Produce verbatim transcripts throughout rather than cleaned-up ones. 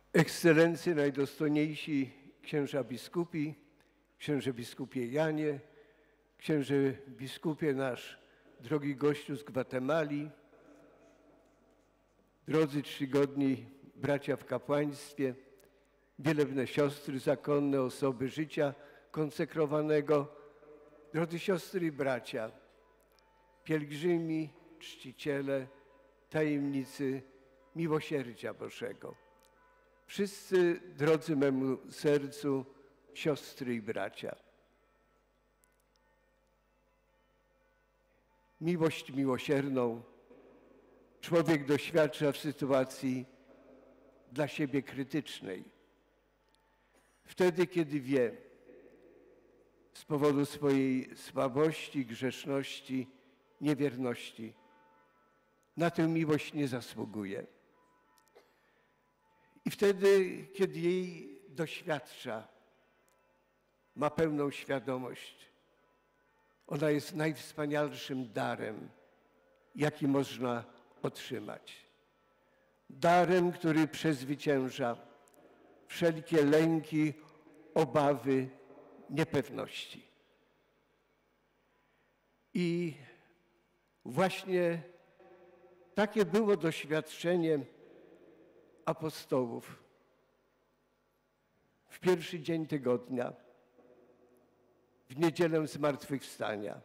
Ekscelencje, najdostojniejsi księża biskupi, księże biskupie Janie, księże biskupie nasz, drogi gościu z Gwatemali, drodzy czcigodni bracia w kapłaństwie, wielebne siostry zakonne, osoby życia konsekrowanego, drodzy siostry i bracia, pielgrzymi, czciciele, tajemnicy miłosierdzia Bożego. Wszyscy drodzy memu sercu, siostry i bracia. Miłość miłosierną człowiek doświadcza w sytuacji dla siebie krytycznej. Wtedy, kiedy wie, z powodu swojej słabości, grzeszności, niewierności, na tę miłość nie zasługuje. I wtedy, kiedy jej doświadcza, ma pełną świadomość, ona jest najwspanialszym darem, jaki można otrzymać. Darem, który przezwycięża wszelkie lęki, obawy, niepewności. I właśnie takie było doświadczenie apostołów w pierwszy dzień tygodnia, w niedzielę Zmartwychwstania.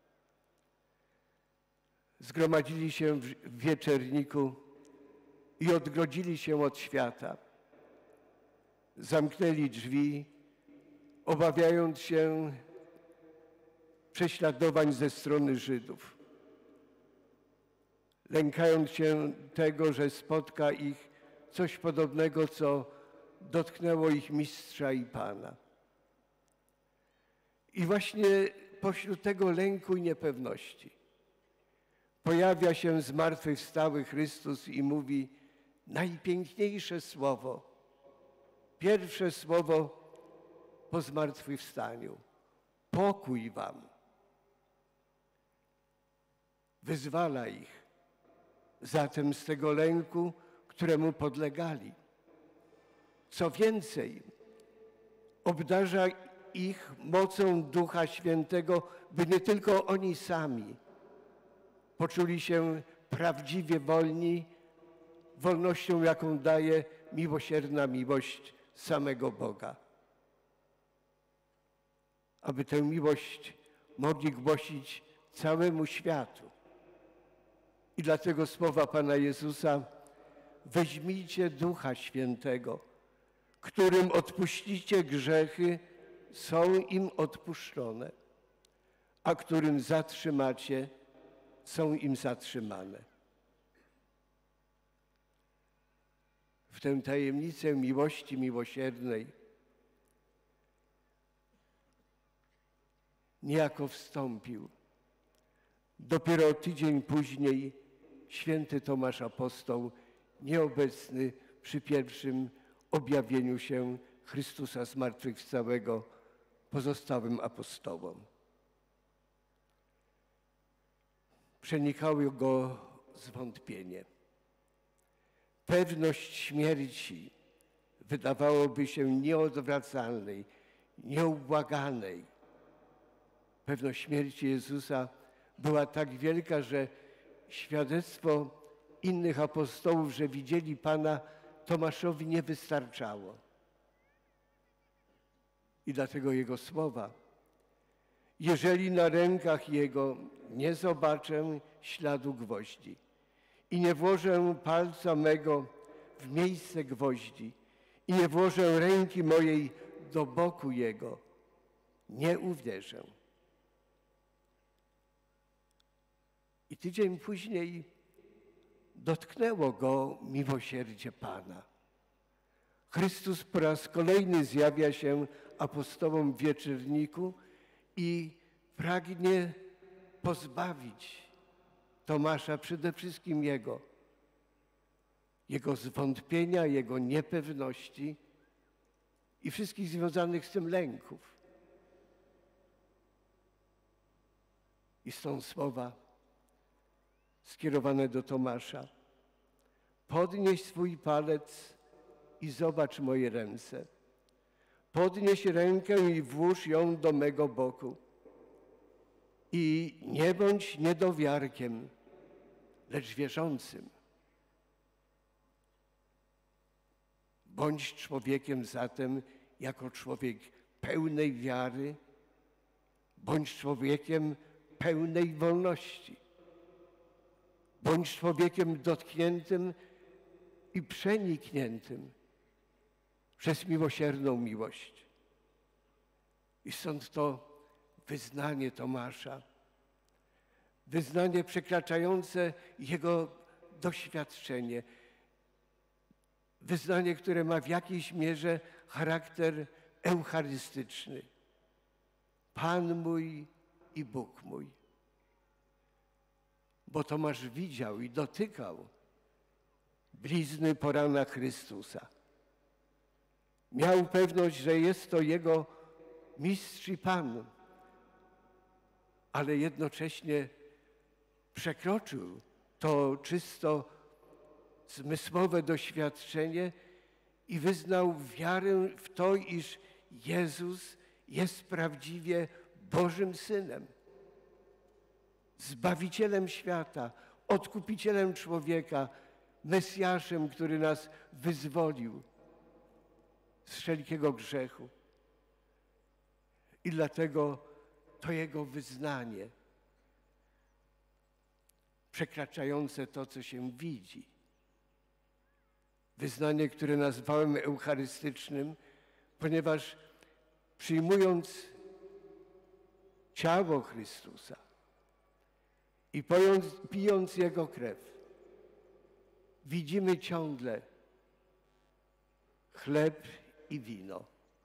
Zgromadzili się w wieczerniku i odgrodzili się od świata. Zamknęli drzwi, obawiając się prześladowań ze strony Żydów. Lękając się tego, że spotka ich coś podobnego, co dotknęło ich mistrza i Pana. I właśnie pośród tego lęku i niepewności pojawia się zmartwychwstały Chrystus i mówi najpiękniejsze słowo, pierwsze słowo po zmartwychwstaniu. Pokój wam. Wyzwala ich zatem z tego lęku, któremu podlegali. Co więcej, obdarza ich mocą Ducha Świętego, by nie tylko oni sami poczuli się prawdziwie wolni, wolnością, jaką daje miłosierna miłość samego Boga. Aby tę miłość mogli głosić całemu światu. I dlatego słowa Pana Jezusa: weźmijcie Ducha Świętego, którym odpuścicie grzechy, są im odpuszczone, a którym zatrzymacie, są im zatrzymane. W tę tajemnicę miłości miłosiernej niejako wstąpił dopiero tydzień później święty Tomasz Apostoł, nieobecny przy pierwszym objawieniu się Chrystusa zmartwychwstałego pozostałym apostołom. Przenikało go zwątpienie. Pewność śmierci wydawałoby się nieodwracalnej, nieubłaganej. Pewność śmierci Jezusa była tak wielka, że świadectwo innych apostołów, że widzieli Pana, Tomaszowi nie wystarczało. I dlatego Jego słowa: jeżeli na rękach Jego nie zobaczę śladu gwoździ i nie włożę palca mego w miejsce gwoździ i nie włożę ręki mojej do boku Jego, nie uwierzę. I tydzień później dotknęło go miłosierdzie Pana. Chrystus po raz kolejny zjawia się apostołom w wieczerniku i pragnie pozbawić Tomasza, przede wszystkim jego, jego zwątpienia, jego niepewności i wszystkich związanych z tym lęków. I są słowa skierowane do Tomasza: podnieś swój palec i zobacz moje ręce. Podnieś rękę i włóż ją do mego boku. I nie bądź niedowiarkiem, lecz wierzącym. Bądź człowiekiem zatem jako człowiek pełnej wiary, bądź człowiekiem pełnej wolności. Bądź człowiekiem dotkniętym i przenikniętym przez miłosierną miłość. I stąd to wyznanie Tomasza, wyznanie przekraczające jego doświadczenie, wyznanie, które ma w jakiejś mierze charakter eucharystyczny. Pan mój i Bóg mój. Bo Tomasz widział i dotykał blizny po ranach Chrystusa. Miał pewność, że jest to jego mistrz i Pan, ale jednocześnie przekroczył to czysto zmysłowe doświadczenie i wyznał wiarę w to, iż Jezus jest prawdziwie Bożym Synem, Zbawicielem świata, Odkupicielem człowieka, Mesjaszem, który nas wyzwolił z wszelkiego grzechu. I dlatego to jego wyznanie, przekraczające to, co się widzi, wyznanie, które nazwałem eucharystycznym, ponieważ przyjmując ciało Chrystusa i pijąc, pijąc Jego krew, widzimy ciągle chleb i wino.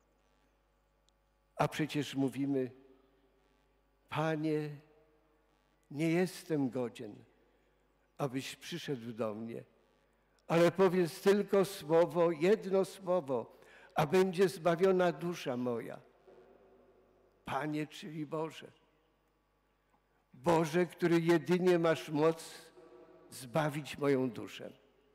A przecież mówimy: Panie, nie jestem godzien, abyś przyszedł do mnie, ale powiedz tylko słowo, jedno słowo, a będzie zbawiona dusza moja. Panie, czyli Boże. Boże, który jedynie masz moc zbawić moją duszę.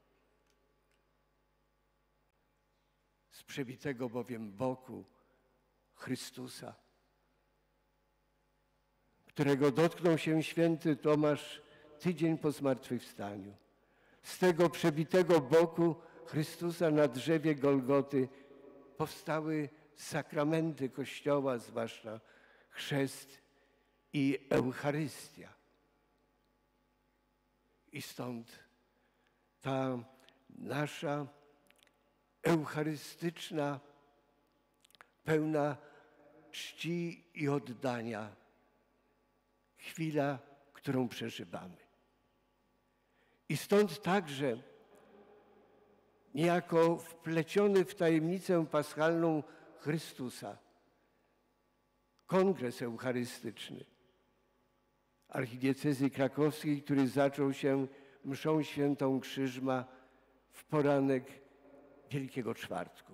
Z przebitego bowiem boku Chrystusa, którego dotknął się święty Tomasz tydzień po zmartwychwstaniu. Z tego przebitego boku Chrystusa na drzewie Golgoty powstały sakramenty Kościoła, zwłaszcza chrzest i Eucharystia. I stąd ta nasza eucharystyczna, pełna czci i oddania chwila, którą przeżywamy. I stąd także niejako wpleciony w tajemnicę paschalną Chrystusa kongres eucharystyczny archidiecezji krakowskiej, który zaczął się mszą świętą Krzyżma w poranek Wielkiego Czwartku.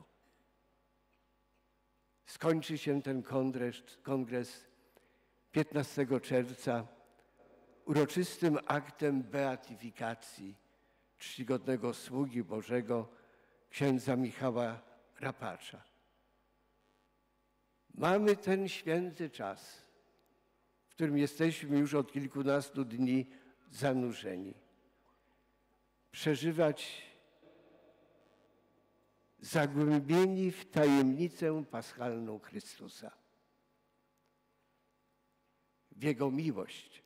Skończy się ten kongres, kongres piętnastego czerwca uroczystym aktem beatyfikacji czcigodnego sługi Bożego księdza Michała Rapacza. Mamy ten święty czas, w którym jesteśmy już od kilkunastu dni zanurzeni. Przeżywać zagłębieni w tajemnicę paschalną Chrystusa, w Jego miłość,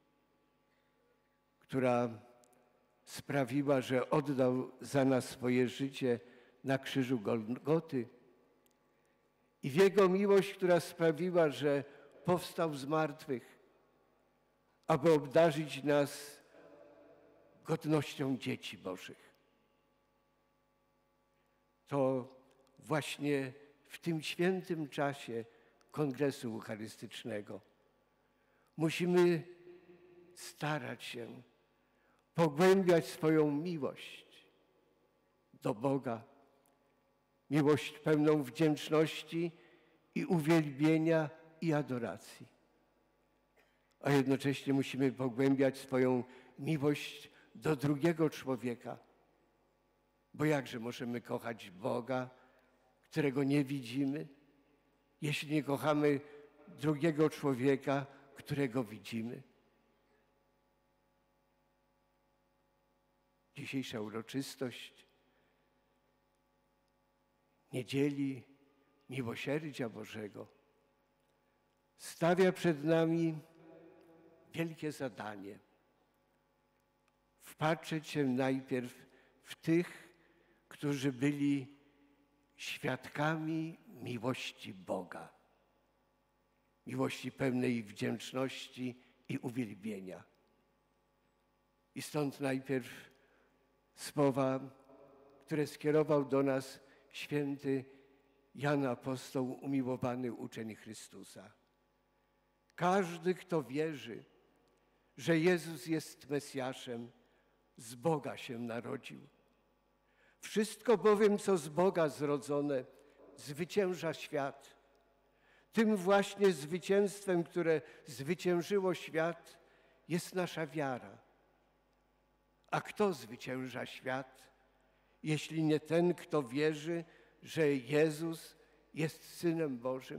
która sprawiła, że oddał za nas swoje życie na krzyżu Golgoty, i w Jego miłość, która sprawiła, że powstał z martwych, aby obdarzyć nas godnością dzieci Bożych. To właśnie w tym świętym czasie Kongresu Eucharystycznego musimy starać się pogłębiać swoją miłość do Boga, miłość pełną wdzięczności i uwielbienia i adoracji. A jednocześnie musimy pogłębiać swoją miłość do drugiego człowieka, Bo jakże możemy kochać Boga, którego nie widzimy, jeśli nie kochamy drugiego człowieka, którego widzimy? Dzisiejsza uroczystość Niedzieli Miłosierdzia Bożego stawia przed nami wielkie zadanie. Wpatrzeć się najpierw w tych, którzy byli świadkami miłości Boga. Miłości pełnej wdzięczności i uwielbienia. I stąd najpierw słowa, które skierował do nas święty Jan Apostoł, umiłowany uczeń Chrystusa. Każdy, kto wierzy, że Jezus jest Mesjaszem, z Boga się narodził. Wszystko bowiem, co z Boga zrodzone, zwycięża świat. Tym właśnie zwycięstwem, które zwyciężyło świat, jest nasza wiara. A kto zwycięża świat, jeśli nie ten, kto wierzy, że Jezus jest Synem Bożym?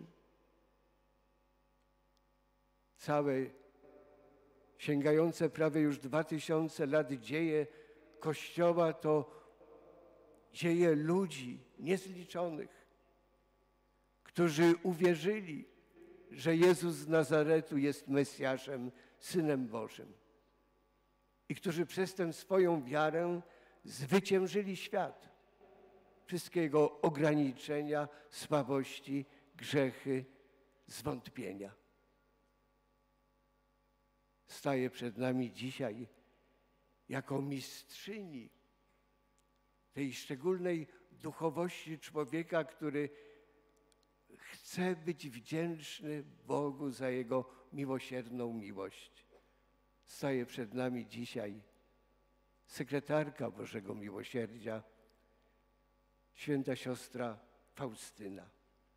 Całe sięgające prawie już dwa tysiące lat dzieje Kościoła to dzieje ludzi niezliczonych, którzy uwierzyli, że Jezus z Nazaretu jest Mesjaszem, Synem Bożym i którzy przez tę swoją wiarę zwyciężyli świat, wszystkie jego ograniczenia, słabości, grzechy, zwątpienia. Staje przed nami dzisiaj jako mistrzyni tej szczególnej duchowości człowieka, który chce być wdzięczny Bogu za Jego miłosierną miłość. Staje przed nami dzisiaj sekretarka Bożego Miłosierdzia, święta siostra Faustyna.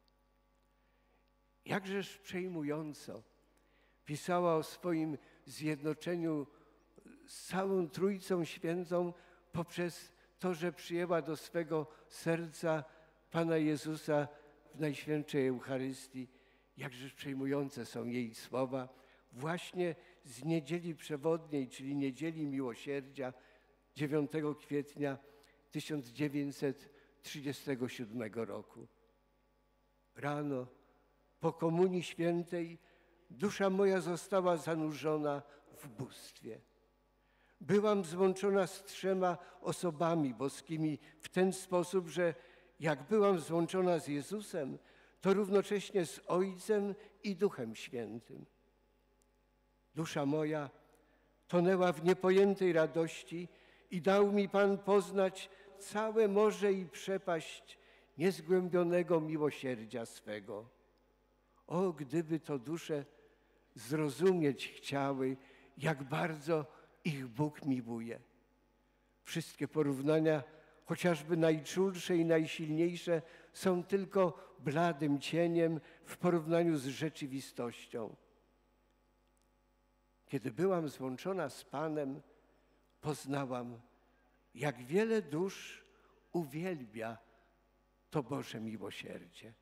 Jakżeż przejmująco pisała o swoim zjednoczeniu z całą Trójcą Świętą poprzez to, że przyjęła do swego serca Pana Jezusa w Najświętszej Eucharystii. Jakżeż przejmujące są jej słowa właśnie z Niedzieli Przewodniej, czyli Niedzieli Miłosierdzia dziewiątego kwietnia tysiąc dziewięćset trzydziestego siódmego roku. Rano po Komunii Świętej dusza moja została zanurzona w bóstwie. Byłam złączona z trzema osobami boskimi w ten sposób, że jak byłam złączona z Jezusem, to równocześnie z Ojcem i Duchem Świętym. Dusza moja tonęła w niepojętej radości i dał mi Pan poznać całe morze i przepaść niezgłębionego miłosierdzia swego. O, gdyby to dusze zrozumieć chciały, jak bardzo ich Bóg miłuje. Wszystkie porównania, chociażby najczulsze i najsilniejsze, są tylko bladym cieniem w porównaniu z rzeczywistością. Kiedy byłam złączona z Panem, poznałam, jak wiele dusz uwielbia to Boże miłosierdzie.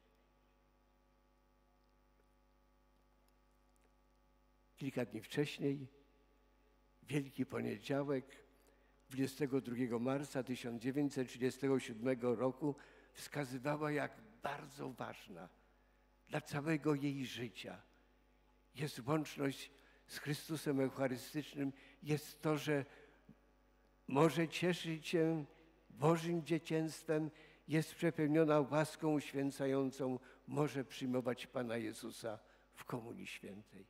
Kilka dni wcześniej, Wielki Poniedziałek, dwudziestego drugiego marca tysiąc dziewięćset trzydziestego siódmego roku, wskazywała, jak bardzo ważna dla całego jej życia jest łączność z Chrystusem Eucharystycznym, jest to, że może cieszyć się Bożym dzieciństwem, jest przepełniona łaską uświęcającą, może przyjmować Pana Jezusa w Komunii Świętej.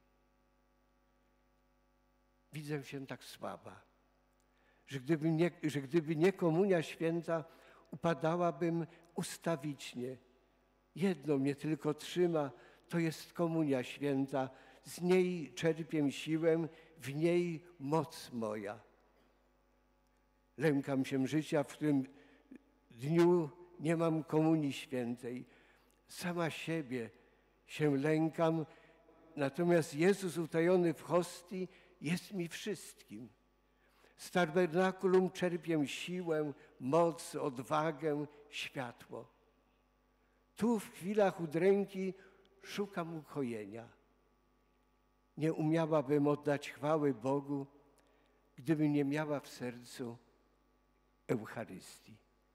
Widzę się tak słaba, że gdyby nie, że gdyby nie Komunia Święta, upadałabym ustawicznie. Jedno mnie tylko trzyma, to jest Komunia Święta. Z niej czerpię siłę, w niej moc moja. Lękam się życia, w którym dniu nie mam Komunii Świętej. Sama siebie się lękam, natomiast Jezus utajony w hostii jest mi wszystkim. Z tabernakulum czerpię siłę, moc, odwagę, światło. Tu w chwilach udręki szukam ukojenia. Nie umiałabym oddać chwały Bogu, gdybym nie miała w sercu Eucharystii.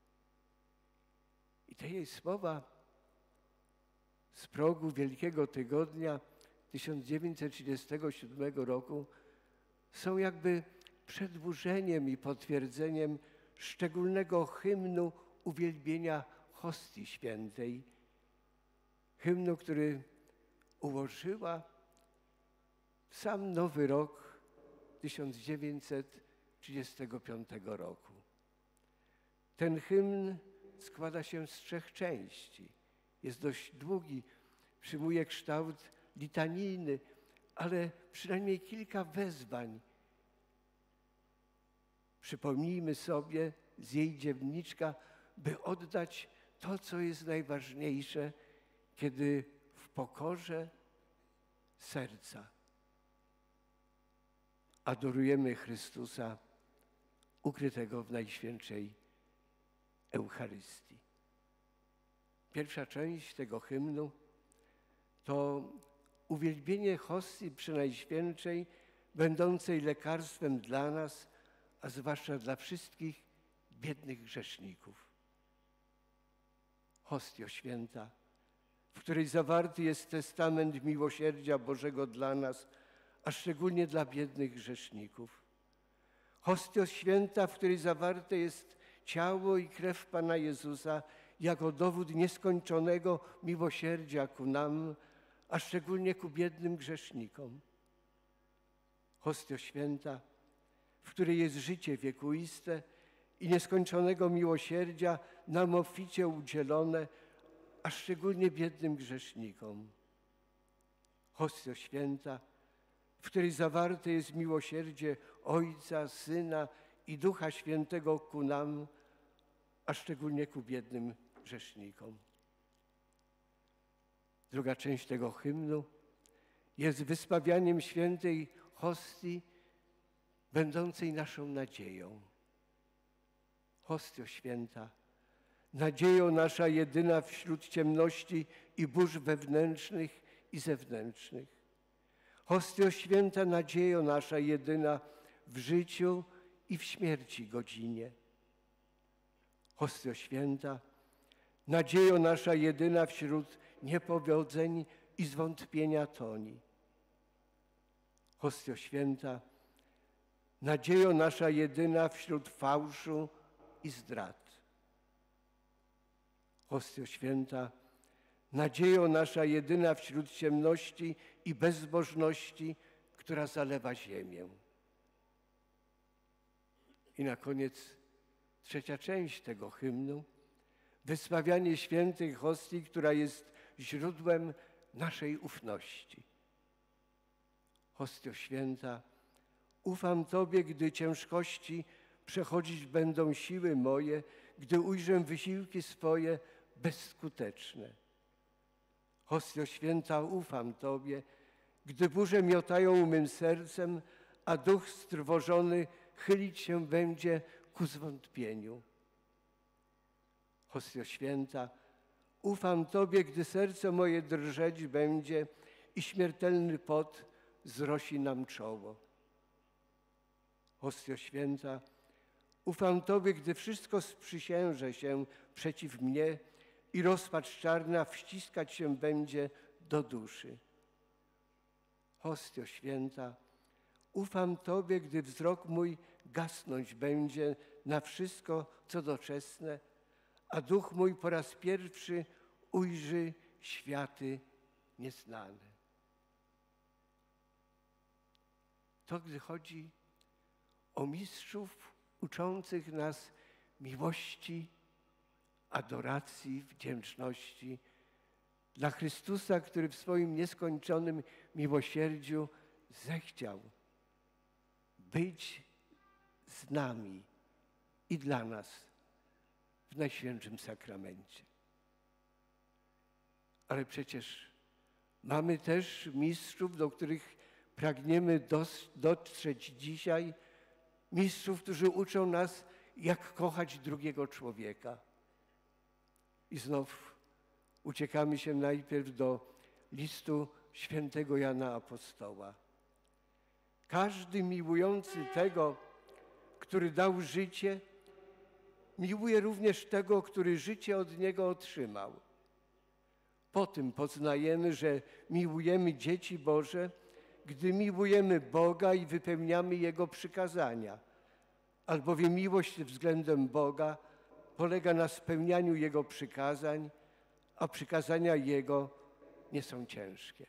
I te jej słowa z progu Wielkiego Tygodnia tysiąc dziewięćset trzydziestego siódmego roku są jakby przedłużeniem i potwierdzeniem szczególnego hymnu uwielbienia hostii świętej. Hymnu, który ułożyła w sam Nowy Rok tysiąc dziewięćset trzydziestego piątego roku. Ten hymn składa się z trzech części. Jest dość długi, przyjmuje kształt litanijny, ale przynajmniej kilka wezwań. Przypomnijmy sobie z jej dzienniczka, by oddać to, co jest najważniejsze, kiedy w pokorze serca adorujemy Chrystusa ukrytego w Najświętszej Eucharystii. Pierwsza część tego hymnu to uwielbienie hostii Przenajświętszej, będącej lekarstwem dla nas, a zwłaszcza dla wszystkich biednych grzeszników. Hostio święta, w której zawarty jest testament miłosierdzia Bożego dla nas, a szczególnie dla biednych grzeszników. Hostio święta, w której zawarte jest ciało i krew Pana Jezusa jako dowód nieskończonego miłosierdzia ku nam, a szczególnie ku biednym grzesznikom. Hostio święta, w której jest życie wiekuiste i nieskończonego miłosierdzia nam obficie udzielone, a szczególnie biednym grzesznikom. Hostio święta, w której zawarte jest miłosierdzie Ojca, Syna i Ducha Świętego ku nam, a szczególnie ku biednym grzesznikom. Druga część tego hymnu jest wysławianiem świętej hostii, będącej naszą nadzieją. Hostio święta, nadziejo nasza jedyna wśród ciemności i burz wewnętrznych i zewnętrznych. Hostio święta, nadziejo nasza jedyna w życiu i w śmierci godzinie. Hostio święta, nadziejo nasza jedyna wśród niepowodzeń i zwątpienia toni. Hostio święta, nadziejo nasza jedyna wśród fałszu i zdrad. Hostio święta, nadziejo nasza jedyna wśród ciemności i bezbożności, która zalewa ziemię. I na koniec trzecia część tego hymnu, wysławianie świętej hostii, która jest źródłem naszej ufności. Hostio święta, ufam Tobie, gdy ciężkości przechodzić będą siły moje, gdy ujrzę wysiłki swoje bezskuteczne. Hostio święta, ufam Tobie, gdy burze miotają mym sercem, a duch strwożony chylić się będzie ku zwątpieniu. Hostio święta, ufam Tobie, gdy serce moje drżeć będzie i śmiertelny pot zrosi nam czoło. Hostio święta, ufam Tobie, gdy wszystko sprzysięże się przeciw mnie i rozpacz czarna wściskać się będzie do duszy. Hostio święta, ufam Tobie, gdy wzrok mój gasnąć będzie na wszystko, co doczesne, a duch mój po raz pierwszy ujrzy światy nieznane. To gdy chodzi o mistrzów uczących nas miłości, adoracji, wdzięczności dla Chrystusa, który w swoim nieskończonym miłosierdziu zechciał być z nami i dla nas w Najświętszym Sakramencie. Ale przecież mamy też mistrzów, do których pragniemy dotrzeć dzisiaj mistrzów, którzy uczą nas, jak kochać drugiego człowieka. I znów uciekamy się najpierw do listu świętego Jana Apostoła. Każdy miłujący tego, który dał życie, miłuje również tego, który życie od niego otrzymał. Po tym poznajemy, że miłujemy dzieci Boże, gdy miłujemy Boga i wypełniamy Jego przykazania. Albowiem miłość względem Boga polega na spełnianiu Jego przykazań, a przykazania Jego nie są ciężkie.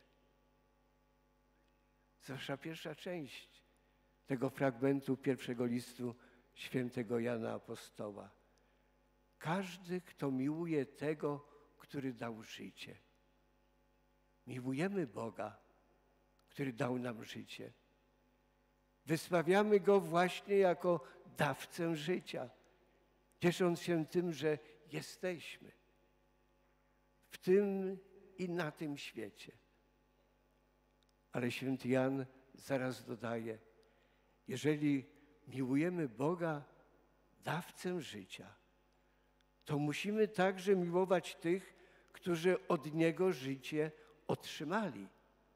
Zwłaszcza pierwsza część tego fragmentu pierwszego listu świętego Jana Apostoła. Każdy, kto miłuje tego, który dał życie. Miłujemy Boga, który dał nam życie. Wysławiamy Go właśnie jako dawcę życia, ciesząc się tym, że jesteśmy w tym i na tym świecie. Ale święty Jan zaraz dodaje, jeżeli miłujemy Boga, dawcę życia, to musimy także miłować tych, którzy od Niego życie otrzymali.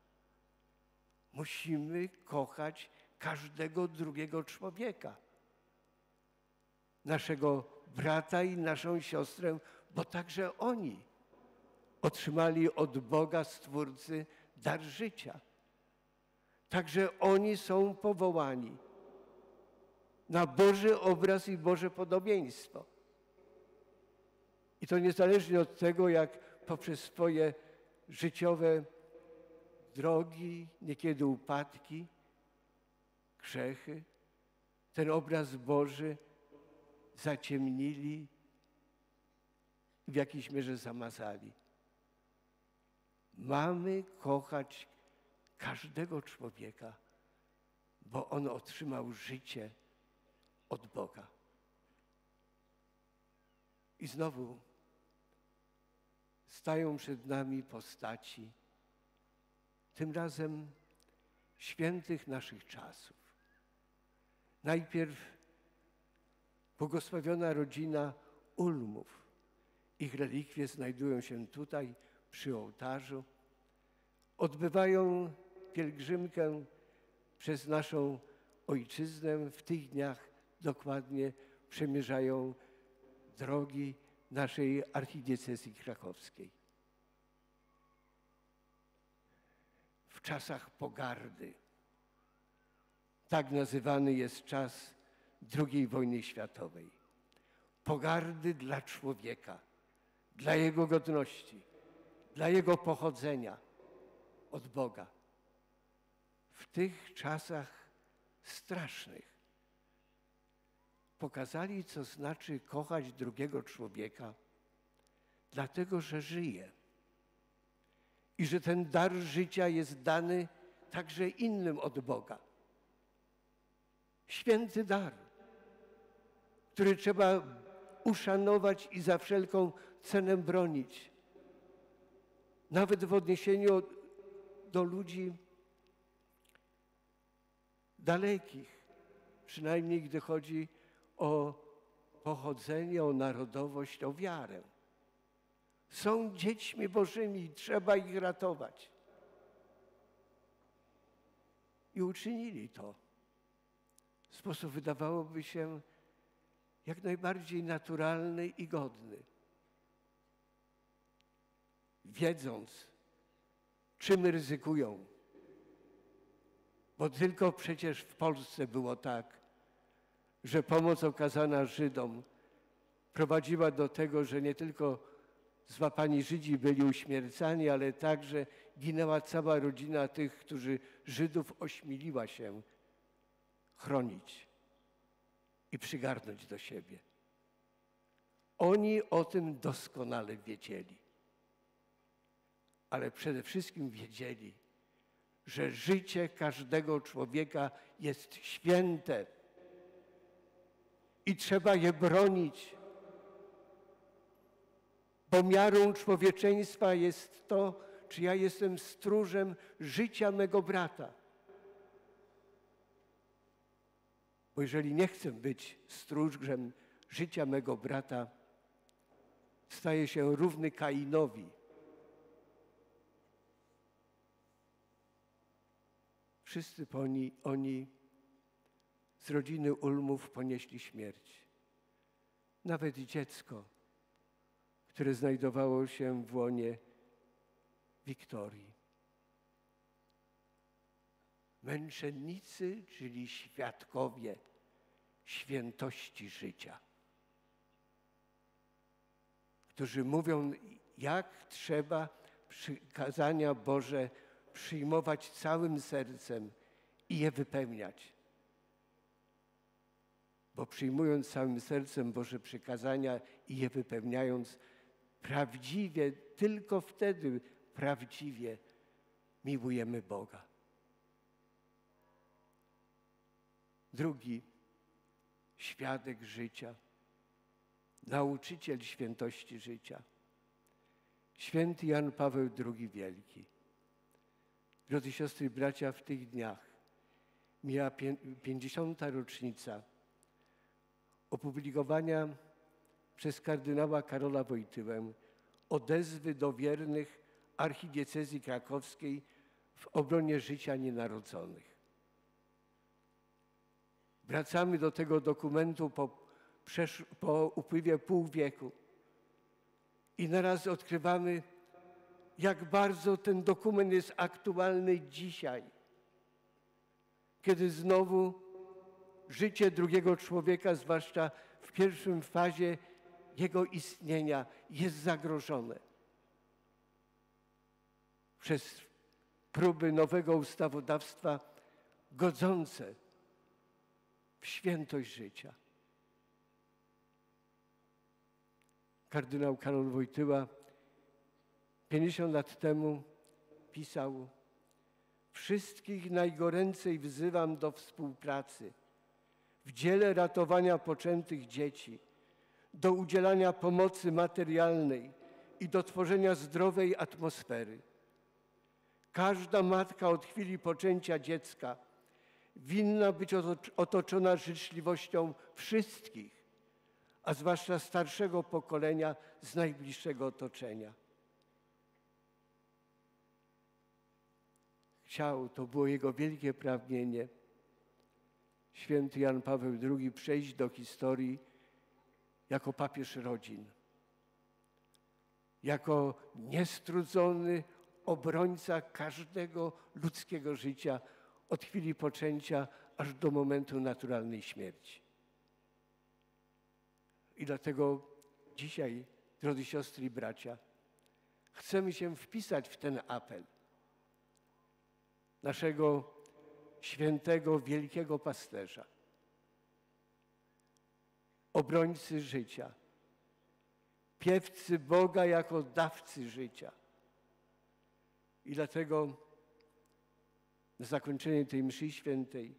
Musimy kochać każdego drugiego człowieka, naszego brata i naszą siostrę, bo także oni otrzymali od Boga Stwórcy dar życia. Także oni są powołani na Boży obraz i Boże podobieństwo. I to niezależnie od tego, jak poprzez swoje życiowe drogi, niekiedy upadki, grzechy, ten obraz Boży zaciemnili i w jakiejś mierze zamazali. Mamy kochać każdego człowieka, bo on otrzymał życie od Boga. I znowu stają przed nami postaci, tym razem świętych naszych czasów. Najpierw błogosławiona rodzina Ulmów. Ich relikwie znajdują się tutaj przy ołtarzu. Odbywają pielgrzymkę przez naszą ojczyznę. W tych dniach dokładnie przemierzają drogi naszej archidiecezji krakowskiej. W czasach pogardy, tak nazywany jest czas drugiej wojny światowej, pogardy dla człowieka, dla jego godności, dla jego pochodzenia od Boga. W tych czasach strasznych pokazali, co znaczy kochać drugiego człowieka, dlatego że żyje. I że ten dar życia jest dany także innym od Boga. Święty dar, który trzeba uszanować i za wszelką cenę bronić. Nawet w odniesieniu do ludzi dalekich, przynajmniej gdy chodzi o pochodzenie, o narodowość, o wiarę. Są dziećmi Bożymi i trzeba ich ratować. I uczynili to w sposób, wydawałoby się, jak najbardziej naturalny i godny. Wiedząc, czym ryzykują. Bo tylko przecież w Polsce było tak, że pomoc okazana Żydom prowadziła do tego, że nie tylko złapani Żydzi byli uśmiercani, ale także ginęła cała rodzina tych, którzy Żydów ośmieliła się chronić i przygarnąć do siebie. Oni o tym doskonale wiedzieli. Ale przede wszystkim wiedzieli, że życie każdego człowieka jest święte i trzeba je bronić, bo miarą człowieczeństwa jest to, czy ja jestem stróżem życia mego brata. Bo jeżeli nie chcę być stróżem życia mego brata, staję się równy Kainowi. Wszyscy oni, oni z rodziny Ulmów ponieśli śmierć. Nawet dziecko, które znajdowało się w łonie Wiktorii. Męczennicy, czyli świadkowie świętości życia, którzy mówią, jak trzeba przykazania Boże przyjmować całym sercem i je wypełniać. Bo przyjmując całym sercem Boże przykazania i je wypełniając, prawdziwie, tylko wtedy prawdziwie miłujemy Boga. Drugi świadek życia, nauczyciel świętości życia, święty Jan Paweł drugi Wielki. Drodzy siostry i bracia, w tych dniach mija pięćdziesiąta rocznica opublikowania przez kardynała Karola Wojtyłę odezwy do wiernych archidiecezji krakowskiej w obronie życia nienarodzonych. Wracamy do tego dokumentu po, po upływie pół wieku i naraz odkrywamy, jak bardzo ten dokument jest aktualny dzisiaj, kiedy znowu życie drugiego człowieka, zwłaszcza w pierwszym fazie jego istnienia, jest zagrożone przez próby nowego ustawodawstwa godzące w świętość życia. Kardynał Karol Wojtyła pięćdziesiąt lat temu pisał: wszystkich najgoręcej wzywam do współpracy w dziele ratowania poczętych dzieci, do udzielania pomocy materialnej i do tworzenia zdrowej atmosfery. Każda matka od chwili poczęcia dziecka winna być otoczona życzliwością wszystkich, a zwłaszcza starszego pokolenia z najbliższego otoczenia. Chciał, to było jego wielkie pragnienie, święty Jan Paweł drugi, przejść do historii jako papież rodzin, jako niestrudzony obrońca każdego ludzkiego życia od chwili poczęcia aż do momentu naturalnej śmierci. I dlatego dzisiaj, drodzy siostry i bracia, chcemy się wpisać w ten apel naszego świętego, wielkiego pasterza, obrońcy życia, piewcy Boga jako dawcy życia. I dlatego na zakończenie tej mszy świętej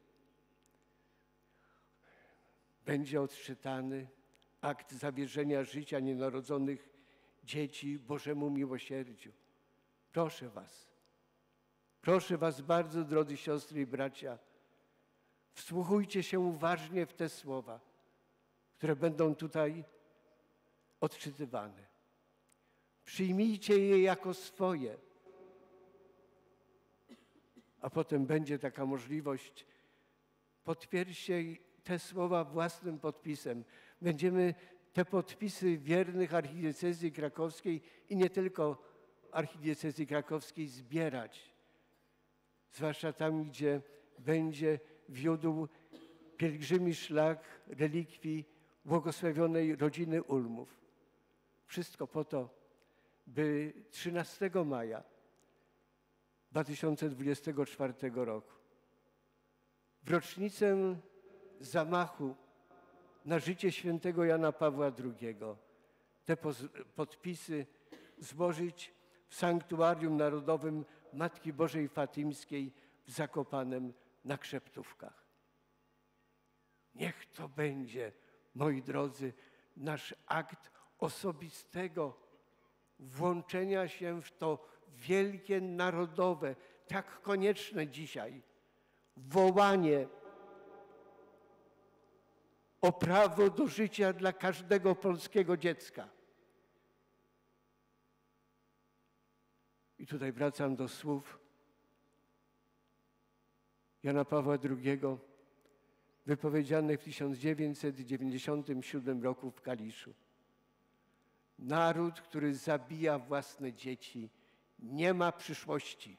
będzie odczytany akt zawierzenia życia nienarodzonych dzieci Bożemu miłosierdziu. Proszę was, proszę was bardzo, drodzy siostry i bracia, wsłuchujcie się uważnie w te słowa, które będą tutaj odczytywane. Przyjmijcie je jako swoje, a potem będzie taka możliwość, potwierdźcie te słowa własnym podpisem. Będziemy te podpisy wiernych archidiecezji krakowskiej i nie tylko archidiecezji krakowskiej zbierać, zwłaszcza tam, gdzie będzie wiódł pielgrzymi szlak relikwii błogosławionej rodziny Ulmów. Wszystko po to, by trzynastego maja dwa tysiące dwudziestego czwartego roku w rocznicę zamachu na życie świętego Jana Pawła drugiego te podpisy złożyć w Sanktuarium Narodowym Matki Bożej Fatimskiej w Zakopanem na Krzeptówkach. Niech to będzie, moi drodzy, nasz akt osobistego włączenia się w to wielkie, narodowe, tak konieczne dzisiaj wołanie o prawo do życia dla każdego polskiego dziecka. I tutaj wracam do słów Jana Pawła drugiego, wypowiedzianych w tysiąc dziewięćset dziewięćdziesiątym siódmym roku w Kaliszu. Naród, który zabija własne dzieci, nie ma przyszłości.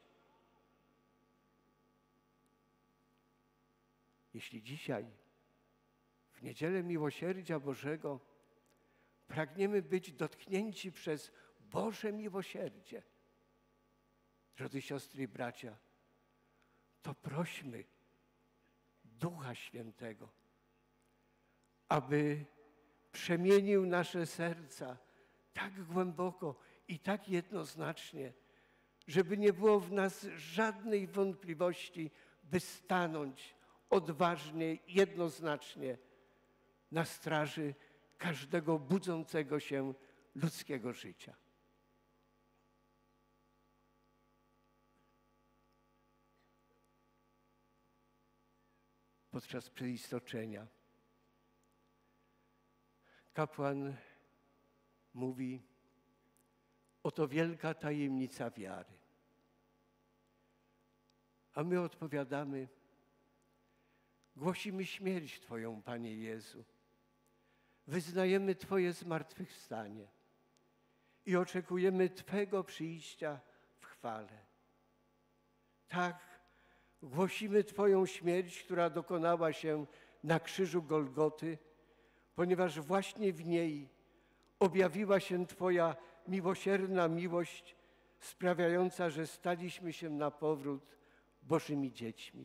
Jeśli dzisiaj, w Niedzielę Miłosierdzia Bożego, pragniemy być dotknięci przez Boże miłosierdzie, drodzy siostry i bracia, to prośmy Ducha Świętego, aby przemienił nasze serca tak głęboko i tak jednoznacznie, żeby nie było w nas żadnej wątpliwości, by stanąć odważnie, jednoznacznie na straży każdego budzącego się ludzkiego życia. Podczas przeistoczenia kapłan mówi: oto wielka tajemnica wiary. A my odpowiadamy: głosimy śmierć Twoją, Panie Jezu. Wyznajemy Twoje zmartwychwstanie i oczekujemy Twego przyjścia w chwale. Tak, głosimy Twoją śmierć, która dokonała się na krzyżu Golgoty, ponieważ właśnie w niej objawiła się Twoja miłosierna miłość, sprawiająca, że staliśmy się na powrót Bożymi dziećmi.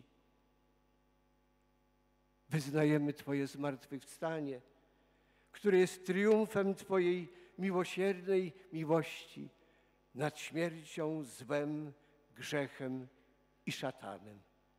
Wyznajemy Twoje zmartwychwstanie, które jest triumfem Twojej miłosiernej miłości nad śmiercią, złem, grzechem i szatanem.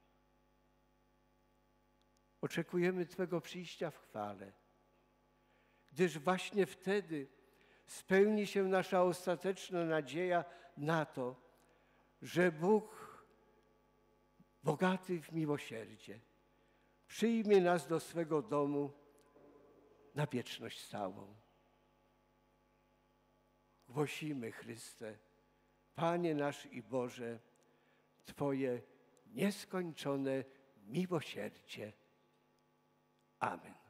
Oczekujemy Twego przyjścia w chwale, gdyż właśnie wtedy spełni się nasza ostateczna nadzieja na to, że Bóg, bogaty w miłosierdzie, przyjmie nas do swego domu na wieczność stałą. Głosimy, Chryste, Panie nasz i Boże, Twoje nieskończone miłosierdzie. Amen.